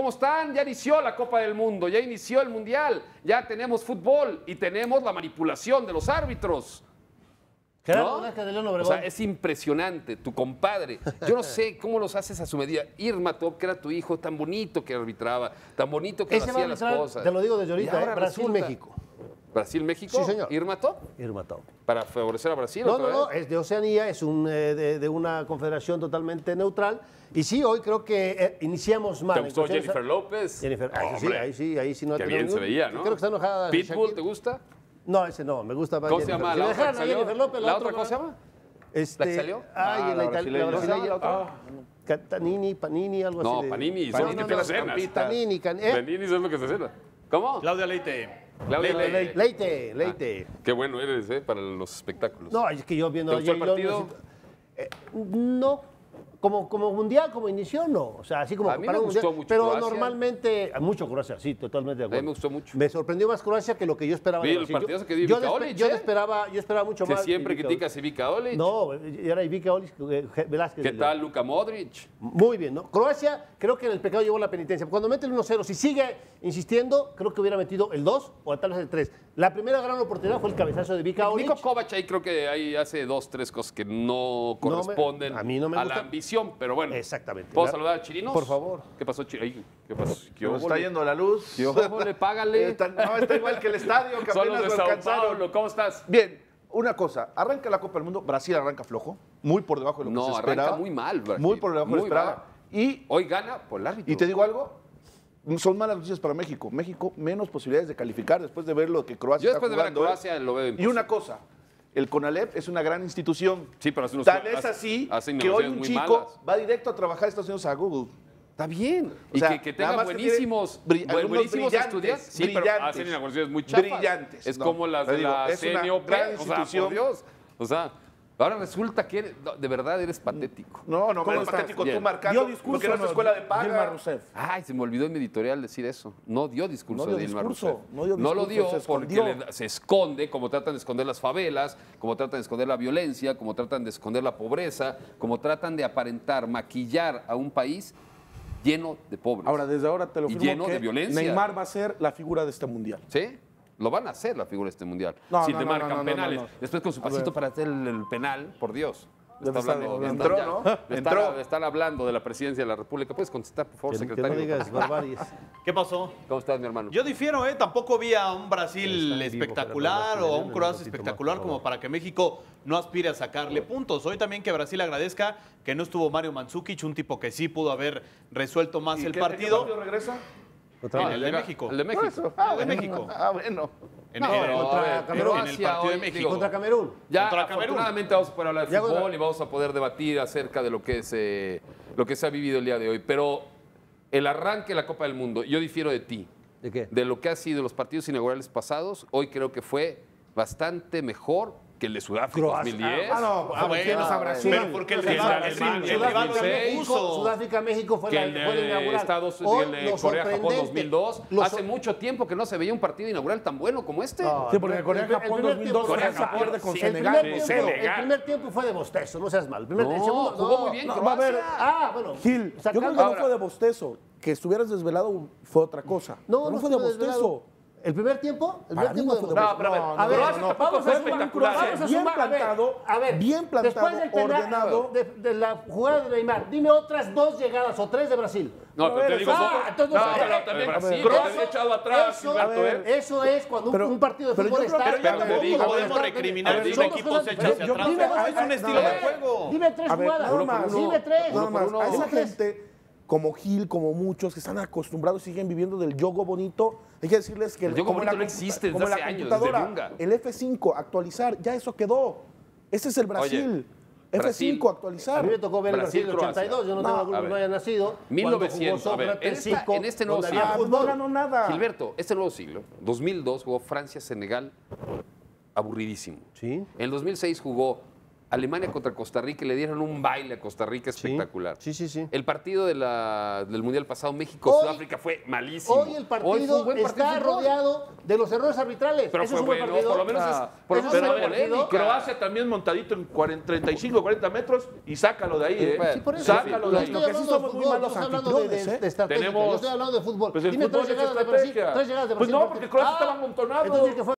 ¿cómo están? Ya inició la Copa del Mundo, ya inició el Mundial, ya tenemos fútbol y tenemos la manipulación de los árbitros. Gerardo ¿No? Vázquez de León O Obregón. sea, es impresionante, tu compadre. Yo no sé cómo los haces a su medida. Irma Top, que era tu hijo, tan bonito que arbitraba, tan bonito que Ese va a hacía las arbitrar, cosas. te lo digo desde Y ahorita, ahora Brasil-México. ¿Brasil-México? Sí, señor. ¿Irma Top? Irma Top. ¿Para favorecer a Brasil? No, otra no, no, vez? es de Oceanía, es de una confederación totalmente neutral. Y sí, hoy creo que iniciamos mal. ¿Te gustó Entonces, Jennifer López? Jennifer, Hombre, ahí sí no ha qué tenido bien se ningún- veía, ¿no? Creo que está enojada. ¿Pitbull Shakira. te gusta? No, ese no, me gusta más ¿Cómo se Jennifer. llama? Si ¿La me otra dejaran que a salió? Jennifer López, ¿La otra cómo se llama? ¿La que salió? Ay, la brasileña. brasileña. Ah. Panini, algo así. No, de- Panini, No, son no, que no, te la cena. Panini, Panini es lo que se cena. ¿Cómo? Claudia Leite. Claudia Leite. Leite. Qué bueno eres, para los espectáculos. No, es que yo viendo ¿Te gustó el J-Lo, partido? no, como mundial, como inició, no. O sea, así como A mí para me un gustó mundial. mucho Pero Croacia. normalmente, mucho Croacia, sí, totalmente de acuerdo. A mí me gustó mucho. Me sorprendió más Croacia que lo que yo esperaba. Vi de el Brasil. partidazo que dio yo, Ivica yo, Olic, yo ¿eh? esperaba mucho Que más. siempre Ivica criticas a Ivica Olic. No, era Ivica Olic, Velázquez. ¿Qué de tal León. Luka Modric? Muy bien, ¿no? Croacia, creo que en el pecado llevó la penitencia. Cuando mete el 1-0, si sigue insistiendo, creo que hubiera metido el 2 o tal vez el 3. La primera gran oportunidad fue el cabezazo de Ivica Olic. Nico Kovac ahí creo que ahí hace 2, 3 cosas que no corresponden a mí no me a gusta. la ambición, pero bueno. Exactamente. ¿Puedo saludar a Chirinos? Por favor. ¿Qué pasó, Chirinos? ¿Qué pasó? ¿Qué Nos está óvole? yendo la luz. ¿Qué óvole? Págale. No, está igual que el estadio, que Son los apenas de lo Sao alcanzaron. Paulo. ¿Cómo estás? Bien, una cosa. Arranca la Copa del Mundo. Brasil arranca flojo. Muy por debajo de lo que No, se esperaba. arranca muy mal, Brasil. Muy por debajo de lo Muy que esperaba. mal. Hoy gana por el árbitro. Y te digo algo. Son malas noticias para México. México menos posibilidades de calificar después de ver lo que Croacia Yo está después de ver a jugando, Croacia lo veo Y imposible. una cosa. El CONALEP es una gran institución. Sí, pero hace unos Tal es así hacen que hoy negociaciones un muy chico malas. va directo a trabajar a Estados Unidos a Google. Está bien. O Y sea, que nada tenga más que buenísimos, tiene alumnos buenísimos brillantes, estudiantes. Sí, pero brillantes. hacen inauguraciones muy chafas. Brillantes. Es No, como las te de digo, la es una CNOP. gran O sea, institución. por Dios. O sea, ahora resulta que de verdad eres patético. No, ¿Cómo es estás? patético Bien. tú marcando. Dio discurso Porque no es no, escuela de Dilma paga. Rousseff. Ay, se me olvidó en mi editorial decir eso. No dio discurso No dio de Dilma discurso, Rousseff. no dio lo discurso, dio se porque escondió. se esconde, como tratan de esconder las favelas, como tratan de esconder la violencia, como tratan de esconder la pobreza, como tratan de aparentar, maquillar a un país lleno de pobres. Ahora, desde ahora te lo Y firmo lleno que de violencia. Neymar va a ser la figura de este mundial. ¿Sí? Lo van a hacer la figura de este mundial. No, si no, le no, marcan no, no, penales. no, no. Después con su pasito para hacer el penal, por Dios. Le Debe está estar hablando, hablando. Entró, ya. ¿no? Le Entró. están hablando de la presidencia de la República. ¿Puedes contestar, por favor, Que no secretario? digas barbaries. ¿Qué pasó? ¿Cómo estás, mi hermano? Yo difiero, Tampoco vi a un Brasil Está en vivo, espectacular Gerardo, o a un un Croacia ratito más, espectacular por como favor. para que México no aspire a sacarle puntos. Hoy también que Brasil agradezca que no estuvo Mario Mandzukic, un tipo que sí pudo haber resuelto más ¿Y el qué partido. regresa? Otra En vez. el de México. El de México. El de México. Bueno. En, No, en- pero, contra a ver, Camerún. en el partido de hoy, México. digo, Contra Camerún. Ya, Contra Camerún. afortunadamente vamos a poder hablar de Ya fútbol contra- y vamos a poder debatir acerca de lo que se ha vivido el día de hoy. Pero el arranque de la Copa del Mundo, yo difiero de ti. ¿De qué? De lo que ha sido los partidos inaugurales pasados, hoy creo que fue bastante mejor que el de Sudáfrica Croacia. 2010. bueno, tienes a Brasil. pero porque el Que el rival, de el rival Sudáfrica, lo 2006, puso. Sudáfrica-México fue que la el fue la de inaugural. Estados Hoy, Unidos, el lo de Corea-Japón sorprendente, 2002. lo Hace sor- mucho tiempo que no se veía un partido inaugural tan bueno como este. Sí, porque Corea-Japón primer 2002 tiempo- Francia pierde con el Senegal. primer tiempo- Cero. El primer tiempo fue de bostezo, no seas mal. El No, segundo, jugó muy bien No, va a ver. Ah, bueno. Gil, yo creo que sacando- no fue de bostezo. Que estuvieras desvelado fue otra cosa. No, Pero no fue de estuve desvelado. bostezo. ¿El primer tiempo? El Para primer mí tiempo no fue de bostezo. No, pero a ver, A ver, Croacia tampoco vamos fue a sumar, espectacular. vamos a Bien sumar, a ver, plantado, a ver, bien plantado, después del penal, ordenado. de la jugada de Neymar, dime otras 2 llegadas o 3 de Brasil. No, pero te digo, entonces no, no sé. pero también Brasil Croacia se ha echado atrás, Gilberto, ¿eh? Eso es cuando Pero- un partido de pero fútbol yo creo está... que- pero te digo, No podemos recriminar que un equipo se echa hacia atrás. Dime dos Es un jugadas. estilo de juego. Dime 3 A ver, jugadas. nada más. Dime 3. Nada más, a esa Dime tres. gente como Gil, como muchos que están acostumbrados y siguen viviendo del yogo bonito, hay que decirles que El yogo como en bonito la no compu- existe desde como en la hace años, computadora, desde Dunga. el F5 actualizar, ya eso quedó. Ese es el Brasil. Brasil. F5 A actualizar. mí me tocó ver el Brasil del Brasil-Croacia. 82, yo no No, tengo a alguno que ver. no haya nacido. 1900, cuando a ver, jugó en Sócrates 5, en este nuevo donde siglo. había Ah, no fútbol. ganó nada. Gilberto, este nuevo siglo, 2002 jugó Francia-Senegal, aburridísimo. Sí. En el 2006 jugó Alemania contra Costa Rica, le dieron un baile a Costa Rica espectacular. Sí. El partido del Mundial pasado, México-Sudáfrica, fue malísimo. Hoy el partido fue un buen partido está de fútbol. rodeado de los errores arbitrales. Pero Eso fue es un buen bueno, partido. por lo menos Ah, por lo eso menos es era un buen partido. polémica. Croacia también montadito en 35, 40 metros y sácalo de ahí, ¿eh? bueno. Sí, por eso. Sácalo de Yo ahí. estoy Lo que sí hablando de somos muy fútbol, malos yo estoy hablando de anfitriones, ¿eh? estrategia. Tenemos- Yo estoy hablando de fútbol. Pues el Dime fútbol tres es llegadas de Brasil. estrategia. Tres llegadas de Pues Brasil. no, porque Croacia estaba amontonado. Entonces, ¿qué fue?